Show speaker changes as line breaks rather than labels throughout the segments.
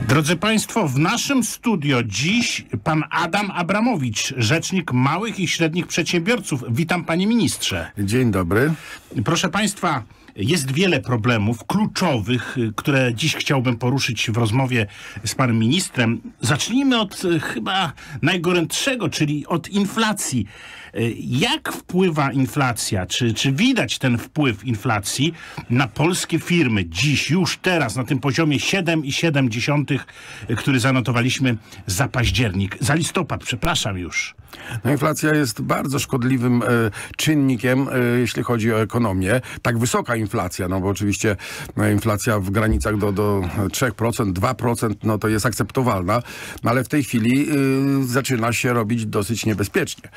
Drodzy Państwo, w naszym studio dziś pan Adam Abramowicz, rzecznik małych i średnich przedsiębiorców. Witam, panie ministrze.
Dzień dobry.
Proszę Państwa, jest wiele problemów kluczowych, które dziś chciałbym poruszyć w rozmowie z panem ministrem. Zacznijmy od chyba najgorętszego, czyli od inflacji. Jak wpływa inflacja? Czy widać ten wpływ inflacji na polskie firmy dziś, już teraz, na tym poziomie 7,7, który zanotowaliśmy za październik, za listopad, przepraszam już.
No, inflacja jest bardzo szkodliwym czynnikiem, jeśli chodzi o ekonomię. Tak wysoka inflacja, no bo oczywiście inflacja w granicach do 3%, 2%, no to jest akceptowalna, no, ale w tej chwili zaczyna się robić dosyć niebezpiecznie.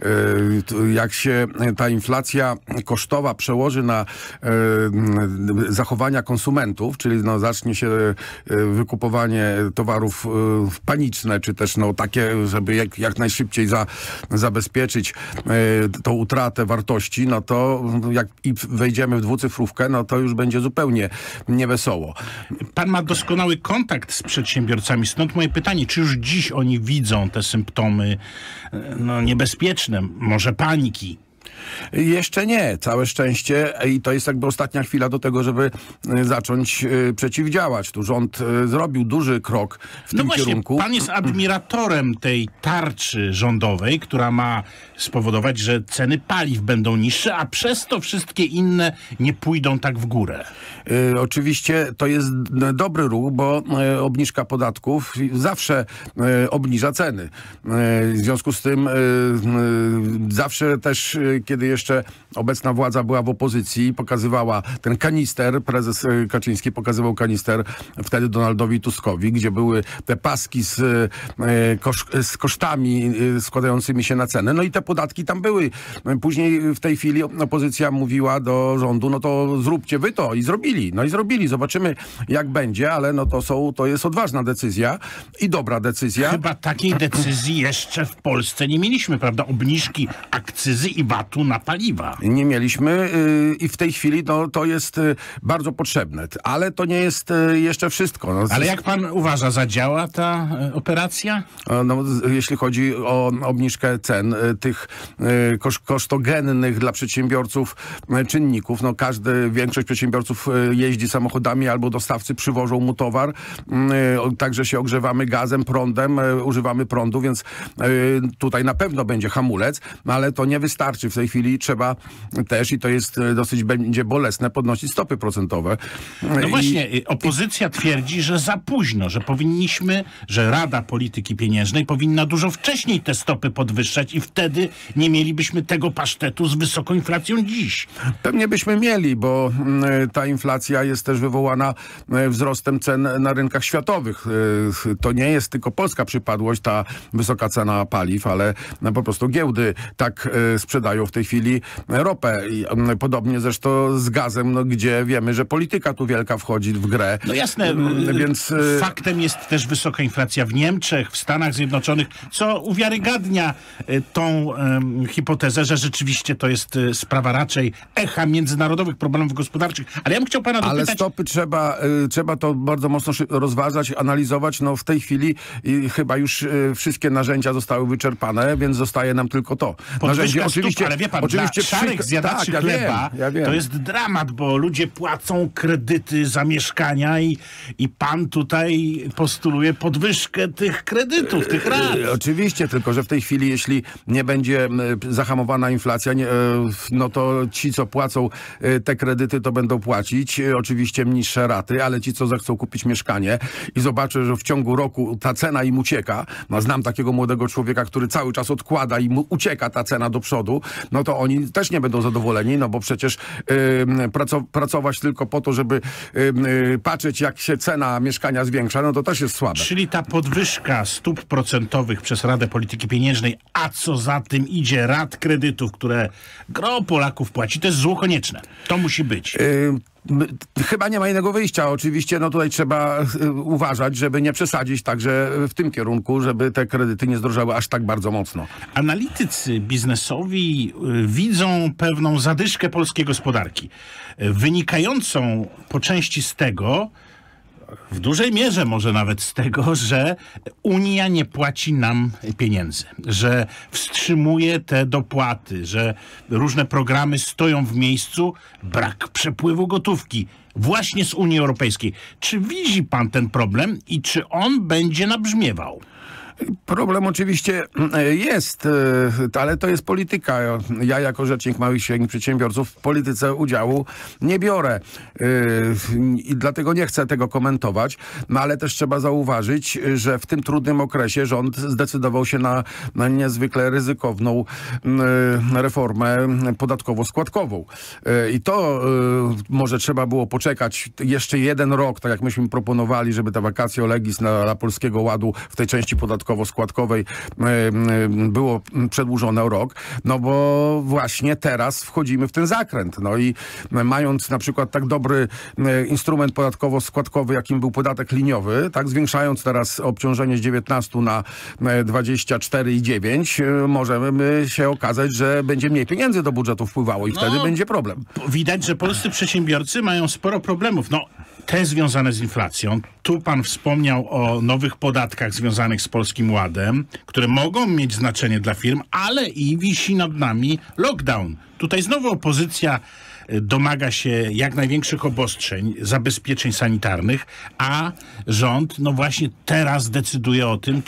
Jak się ta inflacja kosztowa przełoży na zachowania konsumentów, czyli no, zacznie się wykupowanie towarów paniczne, czy też no, takie, żeby jak najszybciej zabezpieczyć tą utratę wartości, no to jak i wejdziemy w dwucyfrówkę, no to już będzie zupełnie niewesoło.
Pan ma doskonały kontakt z przedsiębiorcami, stąd moje pytanie, czy już dziś oni widzą te symptomy no, niebezpieczne, może paniki?
Jeszcze nie, całe szczęście, i to jest jakby ostatnia chwila do tego, żeby zacząć przeciwdziałać. Tu rząd zrobił duży krok w tym kierunku.
Pan jest admiratorem tej tarczy rządowej, która ma spowodować, że ceny paliw będą niższe, a przez to wszystkie inne nie pójdą tak w górę.
Oczywiście to jest dobry ruch, bo obniżka podatków zawsze obniża ceny. W związku z tym zawsze też, kiedy jeszcze obecna władza była w opozycji, pokazywała ten kanister, prezes Kaczyński pokazywał kanister wtedy Donaldowi Tuskowi, gdzie były te paski z kosztami składającymi się na cenę. No i te podatki tam były. Później w tej chwili opozycja mówiła do rządu, no to zróbcie wy to, i zrobili. No i zrobili. Zobaczymy, jak będzie, ale no to jest odważna decyzja i dobra decyzja.
Chyba takiej decyzji jeszcze w Polsce nie mieliśmy, prawda? Obniżki akcyzy i VAT-u na paliwa.
Nie mieliśmy i w tej chwili no, to jest bardzo potrzebne. Ale to nie jest jeszcze wszystko. No,
ale jak pan uważa, zadziała ta operacja?
No, jeśli chodzi o obniżkę cen tych kosztogennych dla przedsiębiorców czynników, no większość przedsiębiorców jeździ samochodami albo dostawcy przywożą mu towar, także się ogrzewamy gazem, prądem, używamy prądu, więc tutaj na pewno będzie hamulec, no, ale to nie wystarczy. W tej chwili trzeba też, i to jest dosyć będzie bolesne, podnosić stopy procentowe.
No właśnie, opozycja twierdzi, że za późno, że powinniśmy, że Rada Polityki Pieniężnej powinna dużo wcześniej te stopy podwyższać i wtedy nie mielibyśmy tego pasztetu z wysoką inflacją dziś.
Pewnie byśmy mieli, bo ta inflacja jest też wywołana wzrostem cen na rynkach światowych. To nie jest tylko polska przypadłość, ta wysoka cena paliw, ale po prostu giełdy tak sprzedają w tej chwili ropę. I podobnie zresztą z gazem, no, gdzie wiemy, że polityka tu wielka wchodzi w grę.
No jasne, więc faktem jest też wysoka inflacja w Niemczech, w Stanach Zjednoczonych, co uwiarygadnia tą hipotezę, że rzeczywiście to jest sprawa raczej echa międzynarodowych problemów gospodarczych. Ale ja bym chciał pana dopytać...
Ale stopy trzeba to bardzo mocno rozważać, analizować. No w tej chwili chyba już wszystkie narzędzia zostały wyczerpane, więc zostaje nam tylko to.
Narzędzie, oczywiście, ale wie pan, oczywiście szarek zjadaczy chleba
wiem.
To jest dramat, bo ludzie płacą kredyty za mieszkania i pan tutaj postuluje podwyżkę tych kredytów, tych rat.
Oczywiście, tylko że w tej chwili, jeśli nie będzie zahamowana inflacja, no to ci, co płacą te kredyty, to będą płacić oczywiście niższe raty, ale ci, co zechcą kupić mieszkanie i zobaczę, że w ciągu roku ta cena im ucieka, no znam takiego młodego człowieka, który cały czas odkłada i mu ucieka ta cena do przodu, no to oni też nie będą zadowoleni, no bo przecież pracować tylko po to, żeby patrzeć, jak się cena mieszkania zwiększa, no to też jest słabe.
Czyli ta podwyżka stóp procentowych przez Radę Polityki Pieniężnej, a co za tym idzie, rat kredytów, które gro Polaków płaci, to jest zło konieczne. To musi być.
Chyba nie ma innego wyjścia. Oczywiście no tutaj trzeba uważać, żeby nie przesadzić także w tym kierunku, żeby te kredyty nie zdrożały aż tak bardzo mocno.
Analitycy biznesowi widzą pewną zadyszkę polskiej gospodarki, wynikającą po części z tego, w dużej mierze może nawet z tego, że Unia nie płaci nam pieniędzy, że wstrzymuje te dopłaty, że różne programy stoją w miejscu, brak przepływu gotówki właśnie z Unii Europejskiej. Czy widzi pan ten problem i czy on będzie nabrzmiewał?
Problem oczywiście jest, ale to jest polityka. Ja jako rzecznik małych i średnich przedsiębiorców w polityce udziału nie biorę i dlatego nie chcę tego komentować, no ale też trzeba zauważyć, że w tym trudnym okresie rząd zdecydował się na niezwykle ryzykowną reformę podatkowo-składkową. I to może trzeba było poczekać jeszcze 1 rok, tak jak myśmy proponowali, żeby ta vacatio legis dla Polskiego Ładu w tej części podatkowo-składkowej było przedłużone o rok, no bo właśnie teraz wchodzimy w ten zakręt. No i mając na przykład tak dobry instrument podatkowo-składkowy, jakim był podatek liniowy, tak, zwiększając teraz obciążenie z 19 na 24,9, możemy się okazać, że będzie mniej pieniędzy do budżetu wpływało i wtedy będzie problem.
Widać, że polscy przedsiębiorcy mają sporo problemów. No, te związane z inflacją. Tu pan wspomniał o nowych podatkach związanych z Polskim Ładem, które mogą mieć znaczenie dla firm, ale i wisi nad nami lockdown. Tutaj znowu opozycja domaga się jak największych obostrzeń, zabezpieczeń sanitarnych, a rząd no właśnie teraz decyduje o tym,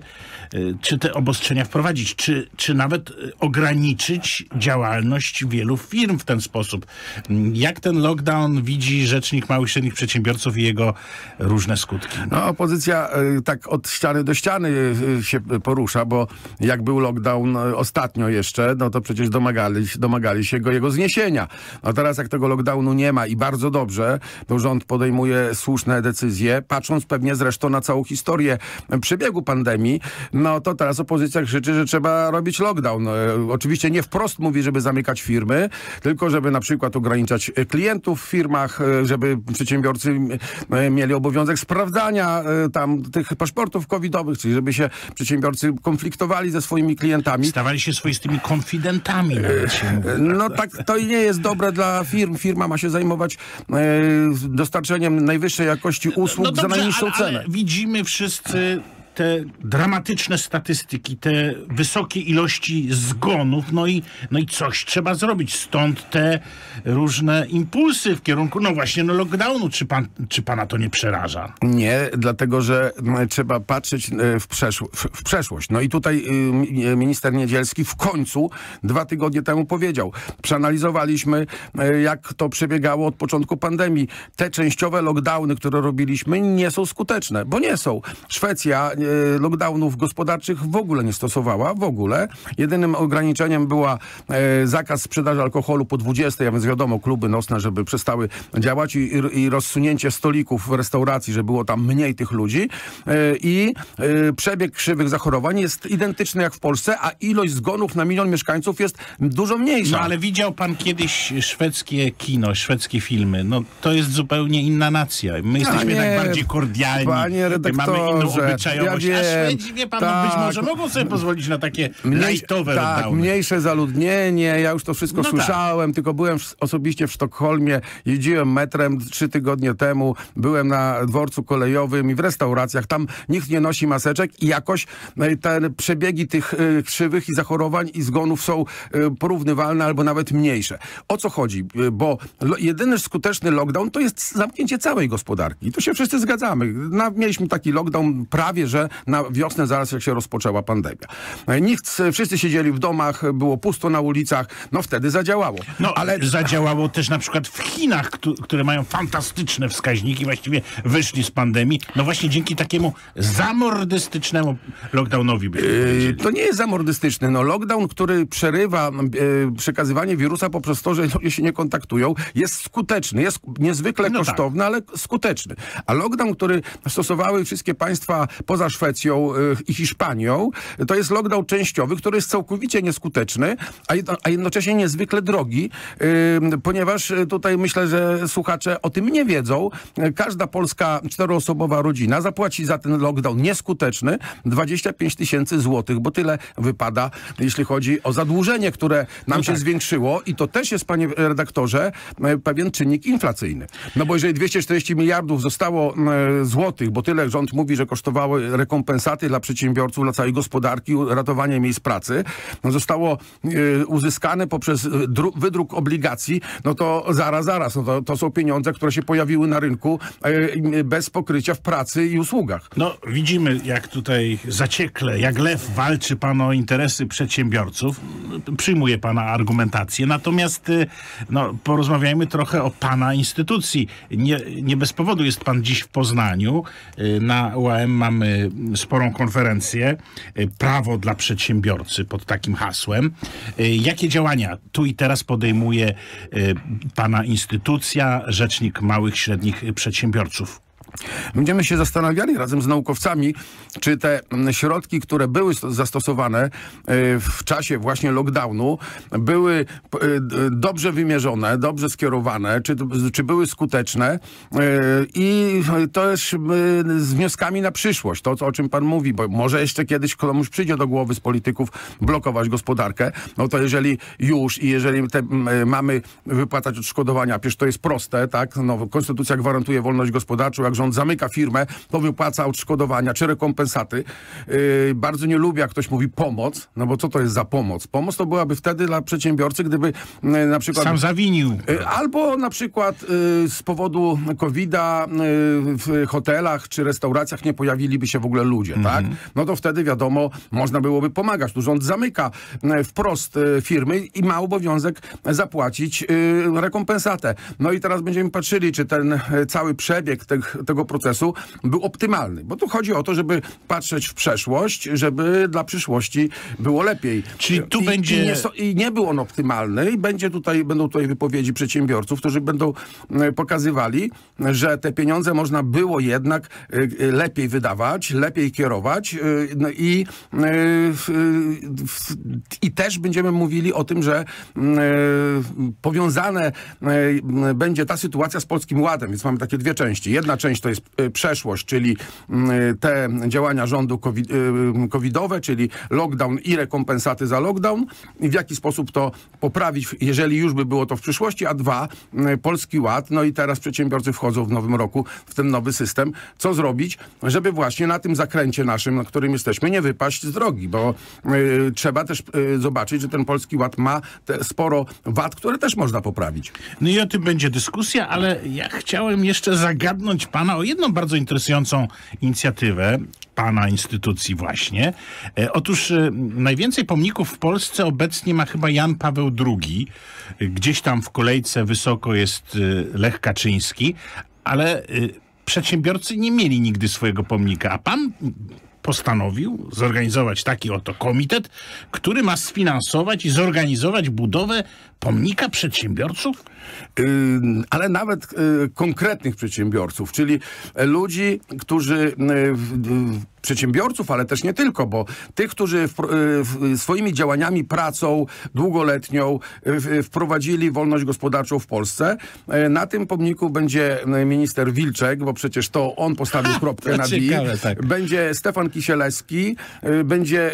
czy te obostrzenia wprowadzić, czy nawet ograniczyć działalność wielu firm w ten sposób. Jak ten lockdown widzi rzecznik małych i średnich przedsiębiorców i jego różne skutki?
No, opozycja tak od ściany do ściany się porusza, bo jak był lockdown ostatnio jeszcze, no to przecież domagali się jego zniesienia. No teraz jak tego lockdownu nie ma i bardzo dobrze, to rząd podejmuje słuszne decyzje, patrząc pewnie zresztą na całą historię przebiegu pandemii, no to teraz opozycja krzyczy, że trzeba robić lockdown. Oczywiście nie wprost mówi, żeby zamykać firmy, tylko żeby na przykład ograniczać klientów w firmach, żeby przedsiębiorcy mieli obowiązek sprawdzania tam tych paszportów covidowych, czyli żeby się przedsiębiorcy konfliktowali ze swoimi klientami.
Stawali się swoistymi konfidentami. Nawet się mówi,
no tak, to nie jest dobre dla firm. Firma ma się zajmować dostarczeniem najwyższej jakości usług za najniższą cenę.
Ale widzimy wszyscy te dramatyczne statystyki, te wysokie ilości zgonów, no i coś trzeba zrobić. Stąd te różne impulsy w kierunku, no właśnie, no lockdownu. Czy pana to nie przeraża?
Nie, dlatego, że trzeba patrzeć w przeszłość. No i tutaj minister Niedzielski w końcu 2 tygodnie temu powiedział. Przeanalizowaliśmy, jak to przebiegało od początku pandemii. Te częściowe lockdowny, które robiliśmy, nie są skuteczne, bo nie są. Szwecja lockdownów gospodarczych w ogóle nie stosowała, w ogóle. Jedynym ograniczeniem była zakaz sprzedaży alkoholu po 20, a więc wiadomo, kluby nocne, żeby przestały działać i rozsunięcie stolików w restauracji, że było tam mniej tych ludzi i przebieg krzywych zachorowań jest identyczny jak w Polsce, a ilość zgonów na 1 milion mieszkańców jest dużo mniejsza.
No ale widział pan kiedyś szwedzkie kino, szwedzkie filmy? No to jest zupełnie inna nacja. My jesteśmy tak bardziej kordialni.
Panie redaktorze,
mamy inną obyczajowość. A Szwedzi, wie pan,
tak,
być może mogą sobie pozwolić na takie lightowe lockdowny.
Mniejsze zaludnienie, ja już to wszystko słyszałem, tylko byłem osobiście w Sztokholmie, jeździłem metrem 3 tygodnie temu, byłem na dworcu kolejowym i w restauracjach, tam nikt nie nosi maseczek i jakoś te przebiegi tych krzywych i zachorowań i zgonów są porównywalne albo nawet mniejsze. O co chodzi? Bo jedyny skuteczny lockdown to jest zamknięcie całej gospodarki. I tu się wszyscy zgadzamy. Mieliśmy taki lockdown prawie, że na wiosnę, zaraz jak się rozpoczęła pandemia. Wszyscy siedzieli w domach, było pusto na ulicach, no wtedy zadziałało.
No, ale zadziałało też na przykład w Chinach, które mają fantastyczne wskaźniki, właściwie wyszli z pandemii, no właśnie dzięki takiemu zamordystycznemu lockdownowi.
To nie jest zamordystyczny. No, lockdown, który przerywa przekazywanie wirusa poprzez to, że ludzie się nie kontaktują, jest skuteczny. Jest niezwykle kosztowny, ale skuteczny. A lockdown, który stosowały wszystkie państwa poza Szwecją i Hiszpanią, to jest lockdown częściowy, który jest całkowicie nieskuteczny, a jednocześnie niezwykle drogi, ponieważ tutaj myślę, że słuchacze o tym nie wiedzą. Każda polska 4-osobowa rodzina zapłaci za ten lockdown nieskuteczny 25 000 złotych, bo tyle wypada, jeśli chodzi o zadłużenie, które nam się zwiększyło i to też jest, panie redaktorze, pewien czynnik inflacyjny. No bo jeżeli 240 miliardów zostało złotych, bo tyle rząd mówi, że kosztowały rekompensaty dla przedsiębiorców, dla całej gospodarki, ratowanie miejsc pracy, no zostało uzyskane poprzez wydruk obligacji, no to zaraz, no to są pieniądze, które się pojawiły na rynku bez pokrycia w pracy i usługach.
No widzimy, jak tutaj zaciekle, jak lew walczy pan o interesy przedsiębiorców. Przyjmuję pana argumentację. Natomiast no, porozmawiajmy trochę o pana instytucji. Nie bez powodu jest pan dziś w Poznaniu. Na UAM mamy sporą konferencję Prawo dla przedsiębiorcy pod takim hasłem. Jakie działania tu i teraz podejmuje pana instytucja, Rzecznik Małych i Średnich Przedsiębiorców?
Będziemy się zastanawiali razem z naukowcami, czy te środki, które były zastosowane w czasie właśnie lockdownu, były dobrze wymierzone, dobrze skierowane, czy były skuteczne i też z wnioskami na przyszłość, to o czym pan mówi, bo może jeszcze kiedyś komuś przyjdzie do głowy z polityków blokować gospodarkę, no to jeżeli mamy wypłacać odszkodowania, przecież to jest proste, tak? No, konstytucja gwarantuje wolność gospodarczą, jak rząd zamyka firmę, to wypłaca odszkodowania czy rekompensaty. Bardzo nie lubię, jak ktoś mówi pomoc, no bo co to jest za pomoc? Pomoc to byłaby wtedy dla przedsiębiorcy, gdyby na przykład...
Sam zawinił.
Albo na przykład z powodu COVID-a w hotelach czy restauracjach nie pojawiliby się w ogóle ludzie, tak? No to wtedy wiadomo, można byłoby pomagać. Tu rząd zamyka wprost firmy i ma obowiązek zapłacić rekompensatę. No i teraz będziemy patrzyli, czy ten cały przebieg tego procesu był optymalny. Bo tu chodzi o to, żeby patrzeć w przeszłość, żeby dla przyszłości było lepiej.
Czyli tu będzie...
I nie był on optymalny i będą tutaj wypowiedzi przedsiębiorców, którzy będą pokazywali, że te pieniądze można było jednak lepiej wydawać, lepiej kierować i też będziemy mówili o tym, że powiązane będzie ta sytuacja z Polskim Ładem, więc mamy takie dwie części. Jedna część to jest przeszłość, czyli te działania rządu covidowe, czyli lockdown i rekompensaty za lockdown i w jaki sposób to poprawić, jeżeli już by było to w przyszłości, a dwa, Polski Ład, no i teraz przedsiębiorcy wchodzą w nowym roku w ten nowy system. Co zrobić, żeby właśnie na tym zakręcie naszym, na którym jesteśmy, nie wypaść z drogi, bo trzeba też zobaczyć, że ten Polski Ład ma sporo wad, które też można poprawić.
No i o tym będzie dyskusja, ale ja chciałem jeszcze zagadnąć pana o jedną bardzo interesującą inicjatywę pana instytucji właśnie. Otóż najwięcej pomników w Polsce obecnie ma chyba Jan Paweł II. Gdzieś tam w kolejce wysoko jest Lech Kaczyński, ale przedsiębiorcy nie mieli nigdy swojego pomnika, a pan postanowił zorganizować taki oto komitet, który ma sfinansować i zorganizować budowę pomnika przedsiębiorców?
Ale nawet konkretnych przedsiębiorców, czyli ludzi, którzy przedsiębiorców, ale też nie tylko, bo tych, którzy swoimi działaniami, pracą długoletnią wprowadzili wolność gospodarczą w Polsce. Na tym pomniku będzie minister Wilczek, bo przecież to on postawił kropkę na i. Tak. Będzie Stefan Kisielewski, będzie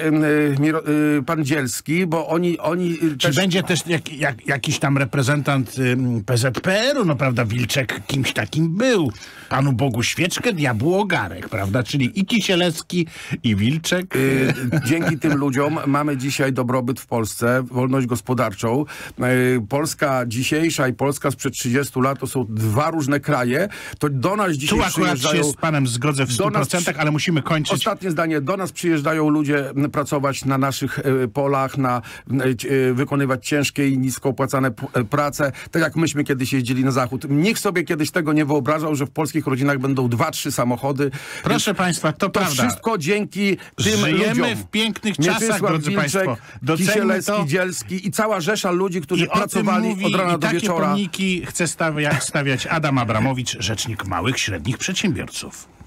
pan Dzielski, bo oni
Czy też... będzie też jakiś tam reprezentant PZPR-u, no prawda, Wilczek kimś takim był. Panu Bogu świeczkę, diabłu ogarek, prawda, czyli i Kisielewski, i Wilczek.
Dzięki tym ludziom mamy dzisiaj dobrobyt w Polsce, wolność gospodarczą. Polska dzisiejsza i Polska sprzed 30 lat to są dwa różne kraje. To do nas dzisiaj
tu akurat się z panem zgodzę w 100%, ale musimy kończyć.
Ostatnie zdanie. Do nas przyjeżdżają ludzie pracować na naszych polach, wykonywać ciężkie i nisko opłacane prace, tak jak myśmy kiedyś jeździli na zachód. Nikt sobie kiedyś tego nie wyobrażał, że w polskich rodzinach będą 2-3 samochody.
Proszę państwa, to prawda.
Wszystko dzięki tym
Żyjemy
ludziom.
w pięknych czasach, drodzy państwo.
Kisielewski, Dzielski i cała rzesza ludzi, którzy pracowali od rana do wieczora.
Takie pomniki chce stawiać Adam Abramowicz, Rzecznik Małych i Średnich Przedsiębiorców.